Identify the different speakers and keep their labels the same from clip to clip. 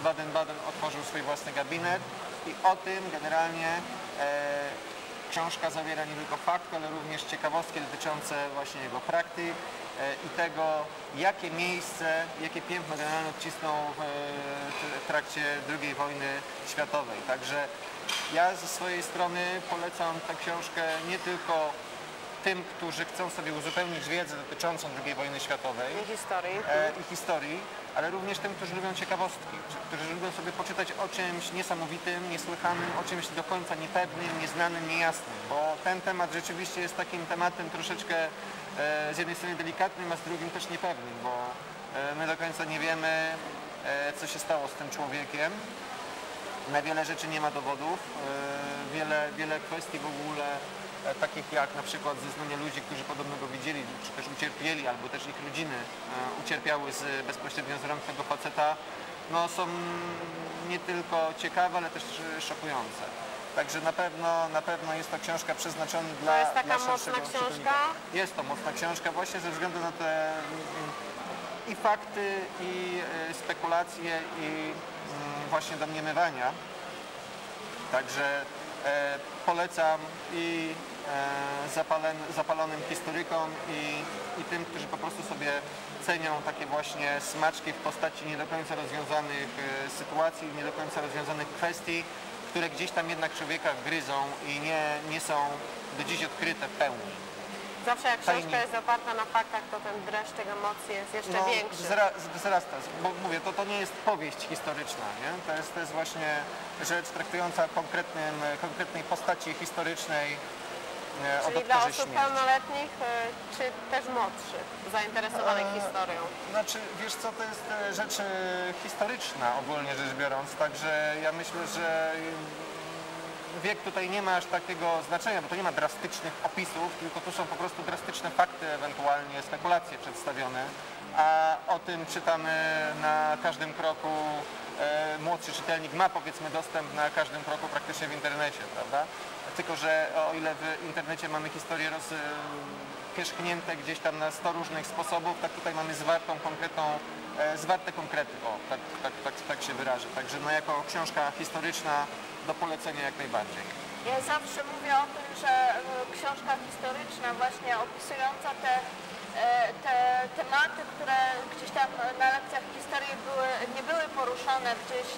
Speaker 1: Baden-Baden otworzył swój własny gabinet i o tym generalnie książka zawiera nie tylko fakty, ale również ciekawostki dotyczące właśnie jego praktyk i tego, jakie miejsce, jakie piętno generalnie odcisnął w trakcie II wojny światowej. Także ja ze swojej strony polecam tę książkę nie tylko tym, którzy chcą sobie uzupełnić wiedzę dotyczącą II wojny światowej i historii, ale również tym, którzy lubią ciekawostki, którzy lubią sobie poczytać o czymś niesamowitym, niesłychanym, o czymś do końca niepewnym, nieznanym, niejasnym, bo ten temat rzeczywiście jest takim tematem troszeczkę z jednej strony delikatnym, a z drugiej też niepewnym, bo my do końca nie wiemy, co się stało z tym człowiekiem. Na wiele rzeczy nie ma dowodów, wiele kwestii w ogóle takich jak na przykład zeznania ludzi, którzy podobno go widzieli, czy też ucierpieli, albo też ich rodziny ucierpiały bezpośrednio z rąk tego faceta, no są nie tylko ciekawe, ale też szokujące. Także na pewno jest to książka przeznaczona dla
Speaker 2: To jest taka mocna książka?
Speaker 1: Jest to mocna książka właśnie ze względu na te i fakty, i spekulacje, i właśnie domniemywania. Także polecam i zapalonym historykom i tym, którzy po prostu sobie cenią takie właśnie smaczki w postaci nie do końca rozwiązanych sytuacji, nie do końca rozwiązanych kwestii, które gdzieś tam jednak człowieka gryzą i nie są do dziś odkryte w pełni.
Speaker 2: Zawsze jak książka jest oparta na faktach, to ten dreszczyk emocji jest jeszcze większy.
Speaker 1: Wzrasta, bo mówię, to nie jest powieść historyczna, nie? To jest właśnie rzecz traktująca o konkretnej postaci historycznej.
Speaker 2: Czyli dla osób pełnoletnich, czy też młodszych, zainteresowanych historią?
Speaker 1: Znaczy, wiesz co, to jest rzecz historyczna ogólnie rzecz biorąc, także ja myślę, że wiek tutaj nie ma aż takiego znaczenia, bo to nie ma drastycznych opisów, tylko tu są po prostu drastyczne fakty, ewentualnie spekulacje przedstawione, a o tym czytamy na każdym kroku. Młodszy czytelnik ma powiedzmy dostęp na każdym kroku praktycznie w internecie, prawda? Tylko że o ile w internecie mamy historie pierzchnięte gdzieś tam na 100 różnych sposobów, tak tutaj mamy zwarte konkrety, tak się wyrażę. Także no, jako książka historyczna do polecenia jak najbardziej.
Speaker 3: Ja zawsze mówię o tym, że książka historyczna właśnie opisująca te tematy, które gdzieś tam na lekcjach historii nie były poruszane, gdzieś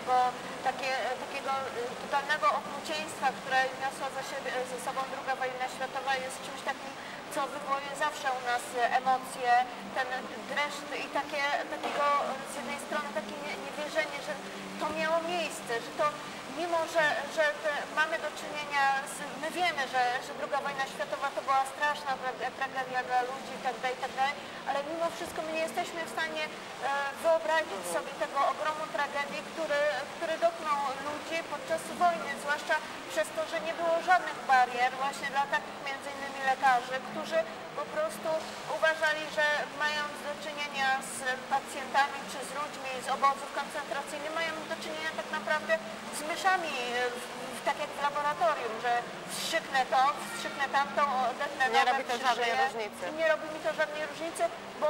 Speaker 3: takiego totalnego okrucieństwa, które niosła ze sobą II wojna światowa, jest czymś takim, co wywołuje zawsze u nas emocje, ten dreszcz i takiego z jednej strony takie niewierzenie, że to miało miejsce, że to mimo, że mamy do czynienia my wiemy, że II wojna światowa to była straszna tragedia dla ludzi i tak dalej, ale mimo wszystko my nie jesteśmy w stanie wyobrazić sobie tego ogromu tragedii, który dotknął ludzi podczas wojny, zwłaszcza przez to, że nie było żadnych barier właśnie dla takich między innymi lekarzy, którzy po prostu uważali, że mając do czynienia z pacjentami czy z ludźmi z obozów koncentracyjnych, mają do czynienia tak naprawdę z myszami, tak jak w laboratorium, że wstrzyknę to, wstrzyknę tamtą, odetnę
Speaker 2: nie robi to żadnej różnicy.
Speaker 3: Nie robi mi to żadnej różnicy, bo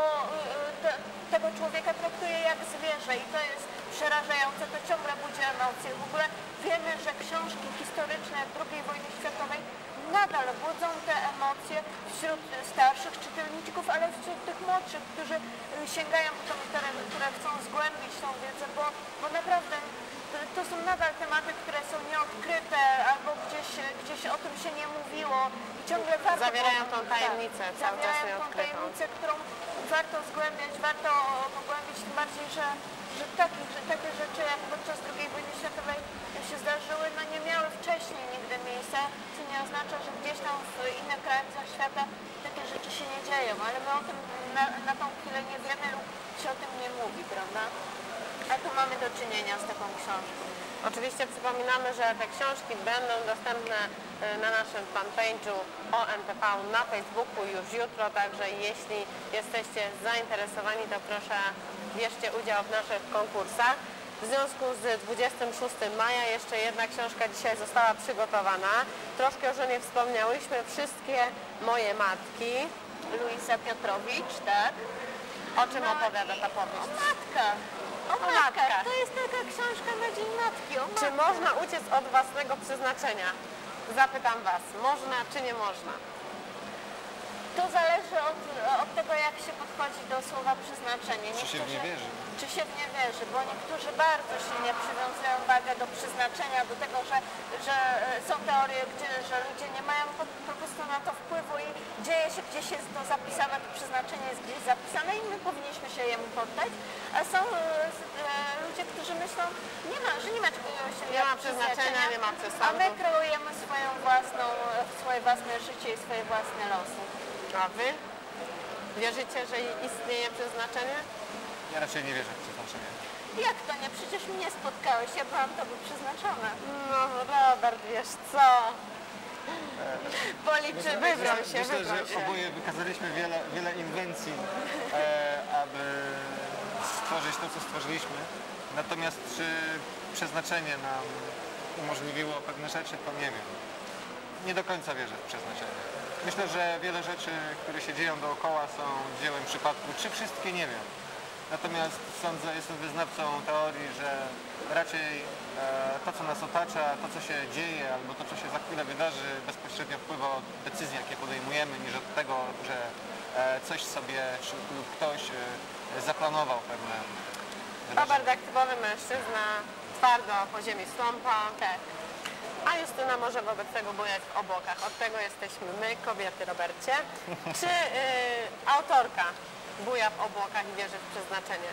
Speaker 3: tego człowieka traktuję jak zwierzę i to jest przerażające, to ciągle budzi emocje. W ogóle wiemy, że książki historyczne II wojny światowej nadal budzą te emocje wśród starszych czytelników, ale wśród tych młodszych, którzy sięgają po tą literaturę, które chcą zgłębić tą wiedzę, bo naprawdę to są nadal tematy, które są nieodkryte albo gdzieś o tym się nie mówiło i ciągle warto
Speaker 2: zawierają tą tajemnicę, cały czas
Speaker 3: nieodkrytą. Tą tajemnicę, którą warto zgłębiać, warto pogłębić, tym bardziej, że takie rzeczy jak podczas II wojny światowej się zdarzyły, no nie miały wcześniej nigdy miejsca, co nie oznacza, że gdzieś tam w innych krajach świata takie rzeczy się nie dzieją, ale my o tym na tą chwilę nie wiemy lub się o tym nie mówi, prawda? A tu mamy do czynienia z taką książką.
Speaker 2: Oczywiście przypominamy, że te książki będą dostępne na naszym fanpage'u ONTV na Facebooku już jutro, także jeśli jesteście zainteresowani, to proszę bierzcie udział w naszych konkursach. W związku z 26 maja jeszcze jedna książka dzisiaj została przygotowana. Troszkę już o niej wspomniałyśmy, Wszystkie moje matki.
Speaker 3: Luisa Piotrowicz, tak?
Speaker 2: O czym opowiada ta powieść?
Speaker 3: O matkach. To jest taka książka na Dzień Matki. O
Speaker 2: Czy
Speaker 3: matko.
Speaker 2: można uciec od własnego przeznaczenia? Zapytam Was, można czy nie można?
Speaker 3: To zależy od tego, jak się podchodzi do słowa przeznaczenie.
Speaker 1: Czy się w nie wierzy?
Speaker 3: Czy się w nie wierzy, bo niektórzy bardzo silnie przywiązują wagę do przeznaczenia, do tego, że są teorie, że ludzie nie mają po prostu na to wpływu i dzieje się, gdzieś jest to zapisane, to przeznaczenie jest gdzieś zapisane i my powinniśmy się jemu poddać, a są ludzie, którzy myślą, że nie ma czegoś
Speaker 2: Nie ma przeznaczenia, nie ma
Speaker 3: a
Speaker 2: przesądu.
Speaker 3: my kreujemy swoje własne życie i swoje własne losy.
Speaker 2: A Wy? Wierzycie, że istnieje przeznaczenie?
Speaker 1: Ja raczej nie wierzę w przeznaczenie.
Speaker 3: Jak to nie? Przecież mnie spotkałeś, ja byłam tobie przeznaczona.
Speaker 2: No Robert, wiesz co? Wybrał się,
Speaker 1: Myślę,
Speaker 2: wybrał
Speaker 1: że
Speaker 2: się.
Speaker 1: oboje wykazaliśmy wiele inwencji, aby stworzyć to, co stworzyliśmy. Natomiast czy przeznaczenie nam umożliwiło pewne rzeczy, to nie wiem. Nie do końca wierzę w przeznaczenie. Myślę, że wiele rzeczy, które się dzieją dookoła, są dziełem przypadku. Czy wszystkie? Nie wiem. Natomiast jestem wyznawcą teorii, że raczej to, co nas otacza, to, co się dzieje, albo to, co się za chwilę wydarzy, bezpośrednio wpływa od decyzji, jakie podejmujemy, niż od tego, że coś sobie lub ktoś zaplanował pewne wydarzenia.
Speaker 2: Robert, aktywowy mężczyzna, twardo po ziemi stąpa.
Speaker 3: Tak.
Speaker 2: A Justyna może wobec tego bujać w obłokach. Od tego jesteśmy my, kobiety, Robercie. Czy autorka buja w obłokach i wierzy w przeznaczenie?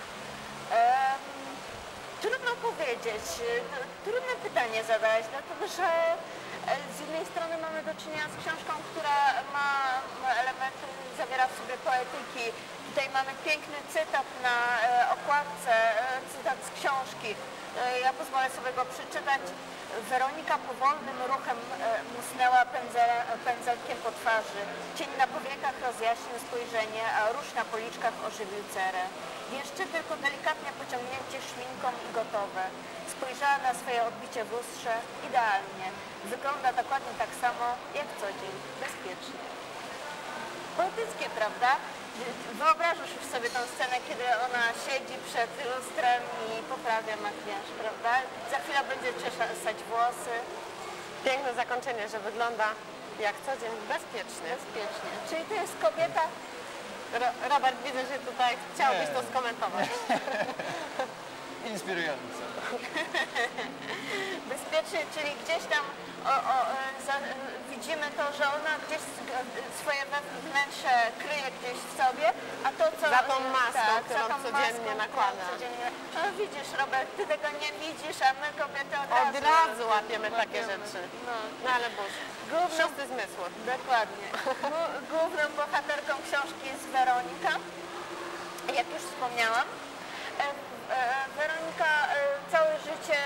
Speaker 3: Trudno powiedzieć. Trudne pytanie zadać, dlatego że z jednej strony mamy do czynienia z książką, która ma elementy, zawiera w sobie poetyki. Tutaj mamy piękny cytat na okładce, cytat z książki. Ja pozwolę sobie go przeczytać. Weronika powolnym ruchem musnęła pędzelkiem po twarzy. Cień na powiekach rozjaśnił spojrzenie, a róż na policzkach ożywił cerę. Jeszcze tylko delikatnie pociągnięcie szminką i gotowe. Spojrzała na swoje odbicie w lustrze. Idealnie. Wygląda dokładnie tak samo jak co dzień. Bezpiecznie. Poetyckie, prawda? Wyobrażasz już sobie tą scenę, kiedy ona siedzi przed lustrem i poprawia makijaż, prawda? Za chwilę będzie czesać włosy.
Speaker 2: Piękne zakończenie, że wygląda jak co dzień bezpiecznie.
Speaker 3: Bezpiecznie. Czyli to jest kobieta.
Speaker 2: Robert, widzę, że tutaj chciałbyś
Speaker 1: Nie.
Speaker 2: to skomentować.
Speaker 1: Inspirujące.
Speaker 3: Bezpiecznie, czyli gdzieś tam widzimy to, że ona gdzieś swoje wnętrze kryje gdzieś w sobie, a to co...
Speaker 2: Za tą maską,
Speaker 3: tak,
Speaker 2: którą
Speaker 3: za tą
Speaker 2: codziennie
Speaker 3: maską,
Speaker 2: nakłada.
Speaker 3: którą codziennie... No widzisz, Robert, ty tego nie widzisz, a my kobiety od
Speaker 2: Od razu łapiemy takie rzeczy.
Speaker 3: No.
Speaker 2: No ale Boże, szósty zmysł.
Speaker 3: Dokładnie. Główną bohaterką książki jest Weronika, jak już wspomniałam. Weronika całe życie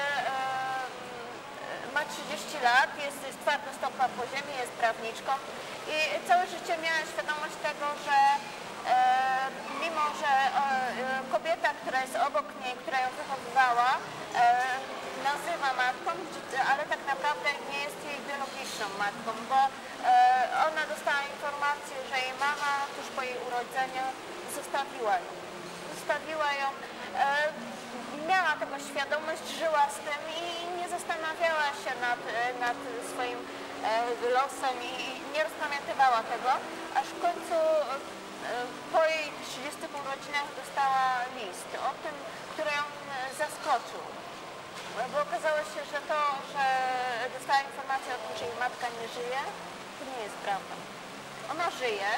Speaker 3: ma 30 lat, jest twardo stąpa po ziemi, jest prawniczką i całe życie miała świadomość tego, że mimo, że kobieta, która jest obok niej, która ją wychowywała, nazywa matką, ale tak naprawdę nie jest jej biologiczną matką, bo ona dostała informację, że jej mama tuż po jej urodzeniu zostawiła ją. Miała tego świadomość, żyła z tym i nie zastanawiała się nad swoim losem i nie rozpamiętywała tego, aż w końcu po jej 30 urodzinach dostała list o tym, który ją zaskoczył. Bo okazało się, że to, że dostała informację o tym, że jej matka nie żyje, to nie jest prawda. Ona żyje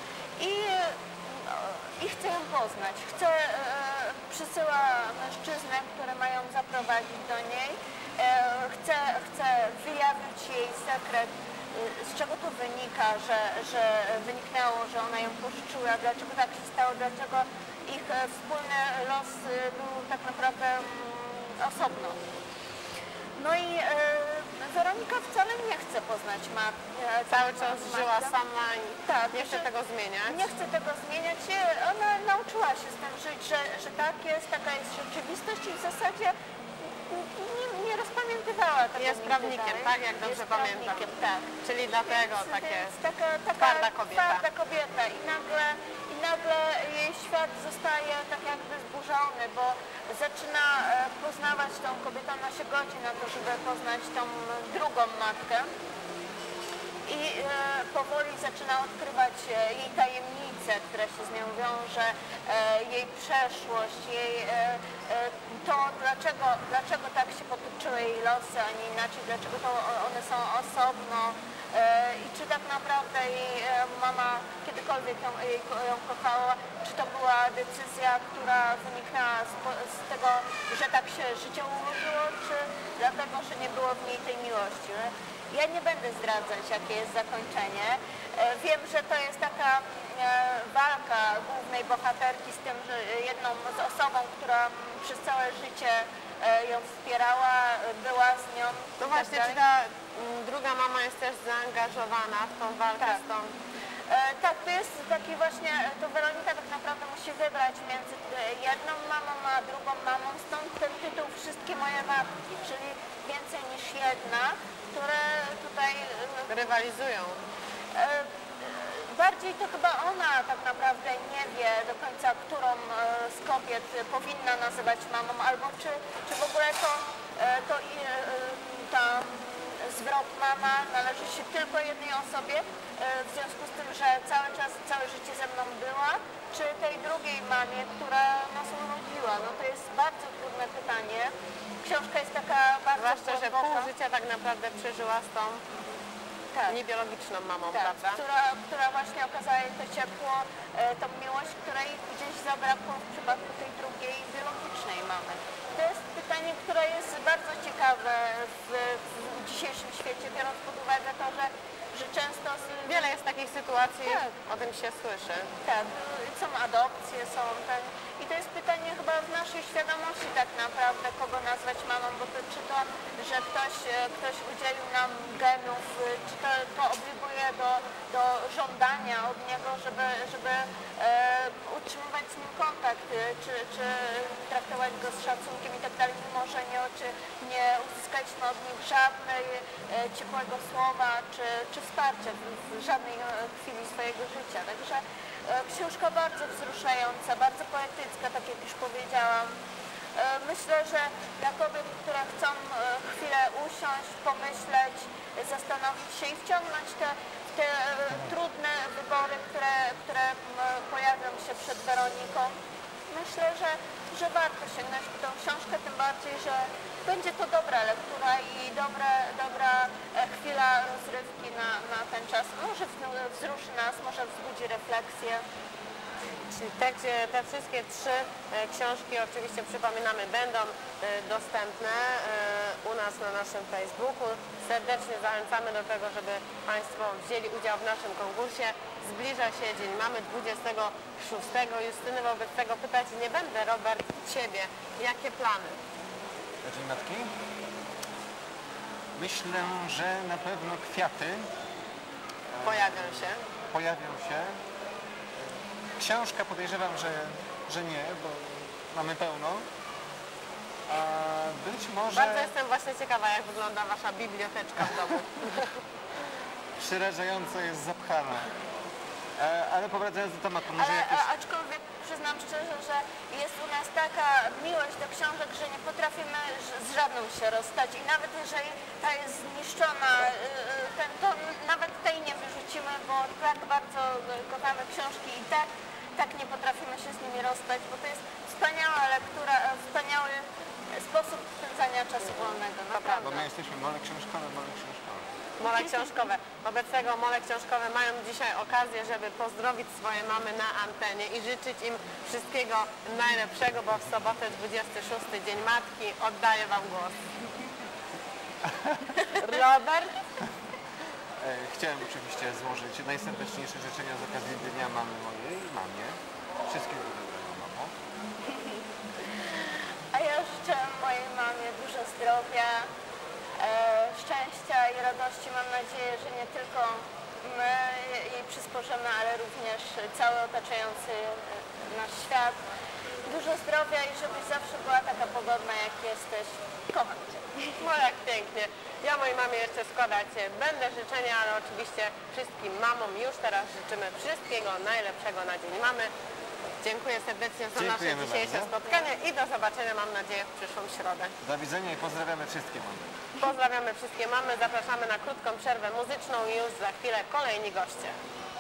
Speaker 3: i chce ją poznać. Przysyła mężczyznę, który mają zaprowadzić do niej. Chce wyjawić jej sekret, z czego to wynika, że wyniknęło, że ona ją pożyczyła, dlaczego tak się stało, dlaczego ich wspólny los był tak naprawdę osobno. No i Weronika wcale nie chce poznać matki.
Speaker 2: Cały czas żyła sama i
Speaker 3: tak,
Speaker 2: nie chce tego zmieniać.
Speaker 3: Nie chce tego zmieniać. Ona nauczyła się z tym żyć, że tak jest, taka jest rzeczywistość i w zasadzie nie rozpamiętywała tego.
Speaker 2: Jest prawnikiem,
Speaker 3: dalej.
Speaker 2: tak? Jak dobrze
Speaker 3: Jest
Speaker 2: pamiętam.
Speaker 3: prawnikiem, tak.
Speaker 2: Czyli dlatego
Speaker 3: Więc
Speaker 2: takie
Speaker 3: jest taka
Speaker 2: twarda kobieta.
Speaker 3: Twarda kobieta i nagle jej świat zostaje tak jakby zburzony zanurzony, bo zaczyna poznawać tą kobietę, ona się godzi na to, żeby poznać tą drugą matkę. I powoli zaczyna odkrywać jej tajemnice, które się z nią wiąże, jej przeszłość, jej to, dlaczego tak się potoczyły jej losy, a nie inaczej, dlaczego to one są osobno i czy tak naprawdę jej mama kiedykolwiek ją kochała, czy to była decyzja, która wyniknęła z tego, że tak się życie ułożyło, czy dlatego, że nie było w niej tej miłości. Ja nie będę zdradzać, jakie jest zakończenie. Wiem, że to jest taka walka głównej bohaterki z tym, że jedną z osobą, która przez całe życie ją wspierała, była z nią.
Speaker 2: No właśnie, czy ta druga mama jest też zaangażowana w tą walkę z tą...
Speaker 3: Tak, to jest taki właśnie, to Weronika tak naprawdę musi wybrać między jedną mamą a drugą mamą, stąd ten tytuł Wszystkie moje matki, czyli więcej niż jedna, które tutaj
Speaker 2: rywalizują.
Speaker 3: Bardziej to chyba ona tak naprawdę nie wie do końca, którą z kobiet powinna nazywać mamą, albo czy w ogóle ta zwrot mama należy się tylko jednej osobie, w związku z tym, że cały czas, całe życie ze mną była, czy tej drugiej mamie, która nas urodziła. No to jest bardzo trudne pytanie. Książka jest taka bardzo
Speaker 2: Zwłaszcza, że
Speaker 3: głęboka.
Speaker 2: pół życia tak naprawdę przeżyła z tą niebiologiczną mamą,
Speaker 3: tak,
Speaker 2: prawda?
Speaker 3: która właśnie okazała jej to ciepło, tą miłość, której gdzieś zabrakło w przypadku tej drugiej biologicznej mamy. To jest pytanie, które jest bardzo ciekawe w dzisiejszym świecie, biorąc pod uwagę to, że często...
Speaker 2: Wiele jest takich sytuacji,
Speaker 3: tak.
Speaker 2: O tym się słyszy.
Speaker 3: Tak, są adopcje, i to jest pytanie chyba w naszej świadomości tak naprawdę, kogo nazwać mamą, bo czy to, że ktoś udzielił nam genów, czy to obliguje do żądania od niego, żeby utrzymywać z nim kontakt, czy traktować go z szacunkiem i tak dalej, mimo że nie uzyskaliśmy od nich żadnej ciepłego słowa, czy wsparcia w żadnej chwili swojego życia. Także książka bardzo wzruszająca, bardzo poetycka, tak jak już powiedziałam. Myślę, że dla kobiet, które chcą chwilę usiąść, pomyśleć, zastanowić się i wciągnąć te trudne wybory, które pojawią się przed Weroniką, myślę, że warto sięgnąć po tą książkę, tym bardziej, że będzie to dobra lektura i dobra chwila rozrywki na ten czas. Może wzruszy nas, może wzbudzi refleksję.
Speaker 2: Czyli te wszystkie trzy książki, oczywiście przypominamy, będą dostępne u nas na naszym Facebooku. Serdecznie zachęcamy do tego, żeby Państwo wzięli udział w naszym konkursie. Zbliża się Dzień Mamy 26. Justyny, wobec tego pytać nie będę, Robert, Ciebie. Jakie plany?
Speaker 1: Na Dzień Matki? Myślę, że na pewno kwiaty
Speaker 2: Pojawią się.
Speaker 1: Książka podejrzewam, że nie, bo mamy pełno. A być może
Speaker 2: Bardzo jestem właśnie ciekawa, jak wygląda Wasza biblioteczka w domu.
Speaker 1: przerażająco jest zapchana. Ale powracając do tematu, może jakieś...
Speaker 3: Aczkolwiek przyznam szczerze, że jest u nas taka miłość do książek, że nie potrafimy z żadną się rozstać i nawet jeżeli ta jest zniszczona, to nawet tej nie wyrzucimy, bo tak bardzo kochamy książki i tak nie potrafimy się z nimi rozstać, bo to jest wspaniała lektura, wspaniały sposób spędzania czasu wolnego, naprawdę.
Speaker 1: Bo my jesteśmy mole książkowe.
Speaker 2: Mole książkowe. Wobec tego mole książkowe mają dzisiaj okazję, żeby pozdrowić swoje mamy na antenie i życzyć im wszystkiego najlepszego, bo w sobotę 26 Dzień Matki oddaję Wam głos. Robert?
Speaker 1: Chciałem oczywiście złożyć najserdeczniejsze życzenia z okazji Dnia Mamy mojej mamie. Wszystkiego dobrego, mamo.
Speaker 3: A ja życzę mojej mamie dużo zdrowia, szczęścia i radości. Mam nadzieję, że nie tylko my jej przysporzymy, ale również cały otaczający nasz świat. Dużo zdrowia i żebyś zawsze była taka pogodna, jak jesteś. Kocham Cię.
Speaker 2: No jak pięknie. Ja mojej mamie jeszcze składać będę życzenia, ale oczywiście wszystkim mamom już teraz życzymy wszystkiego najlepszego na Dzień Mamy. Dziękuję serdecznie za nasze
Speaker 1: Dziękujemy
Speaker 2: dzisiejsze
Speaker 1: bardzo.
Speaker 2: spotkanie i do zobaczenia, mam nadzieję, w przyszłą środę.
Speaker 1: Do widzenia i pozdrawiamy wszystkie mamy.
Speaker 2: Pozdrawiamy wszystkie mamy, zapraszamy na krótką przerwę muzyczną i już za chwilę kolejni goście.